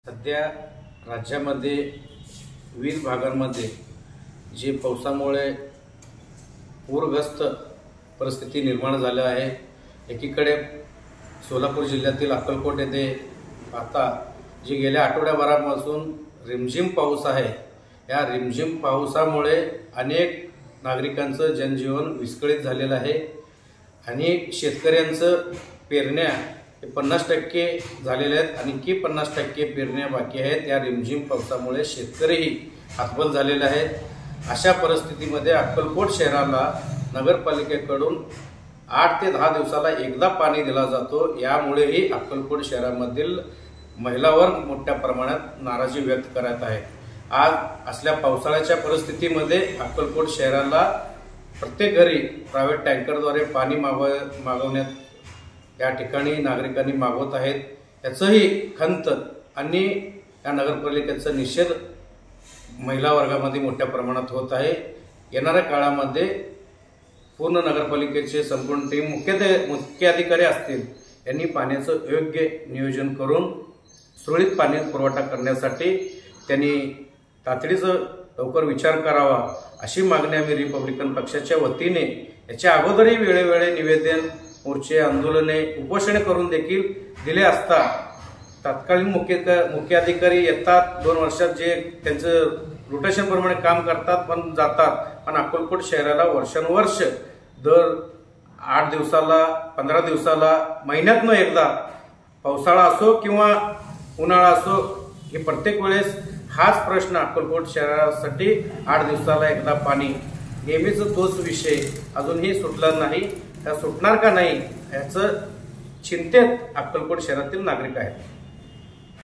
सध्या राज्यामध्ये विविध भागांमध्ये जे पावसामुळे पूरग्रस्त परिस्थिती निर्माण झाली आहे। एकीकडे सोलापूर जिल्ह्यातील अक्कलकोट येथे आता जे गेल्या आठवड्याभरापासून रिमझिम पाऊस आहे, या रिमझिम पावसामुळे अनेक नागरिकांचं जनजीवन विस्कळीत झालेलं आहे। अनेक शेतकऱ्यांचं पेरण्या 50% झालेले आहेत, आणखी 50% पेरण्या बाकी आहेत। या रिमझिम पावसामुळे शेतकरीही हतबल झालेले आहेत। अशा परिस्थितीमध्ये अक्कलकोट शहराला नगरपालिकेकडून 8 ते 10 दिवसाला एकदा पाणी दिला जातो। यामुळेही अक्कलकोट शहरामधील महिलावर्ग मोठ्या प्रमाणात नाराजी व्यक्त करत आहे। आज असल्या पावसाळ्याच्या परिस्थितीमध्ये अक्कलकोट शहराला प्रत्येक घरी प्रायव्हेट टँकरद्वारे पाणी मागवण्यात या ठिकाणी नागरिकांनी मागवत आहेत। याचंही खंत आणि या नगरपालिकेचा निषेध महिला वर्गामध्ये मोठ्या प्रमाणात होत आहे। येणाऱ्या काळामध्ये पूर्ण नगरपालिकेचे संपूर्ण टीम मुख्य अधिकारी असतील यांनी पाण्याचं योग्य नियोजन करून सुरळीत पाणी पुरवठा करण्यासाठी त्यांनी तातडीचं लवकर विचार करावा, अशी मागणी आम्ही रिपब्लिकन पक्षाच्या वतीने याच्या अगोदरही वेळोवेळी निवेदन, मोर्चे, आंदोलने, उपोषणे करून देखील दिले असता तत्कालीन मुख्य अधिकारी येतात, 2 वर्षात जे त्यांचं रोटेशन प्रमाणे काम करतात पण जातात। पण अक्कलकोट शहराला वर्षानुवर्ष दर 8 दिवसाला, 15 दिवसाला, महिन्यातनं एकदा, पावसाळा असो किंवा उन्हाळा असो, हे प्रत्येक वेळेस हाच प्रश्न अक्कलकोट शहरासाठी 8 दिवसाला एकदा पाणी, नेहमीच तोच विषय अजूनही सुटला नाही। त्या सुटणार का नाही याचं चिंतेत अक्कलकोट शहरातील नागरिक आहेत।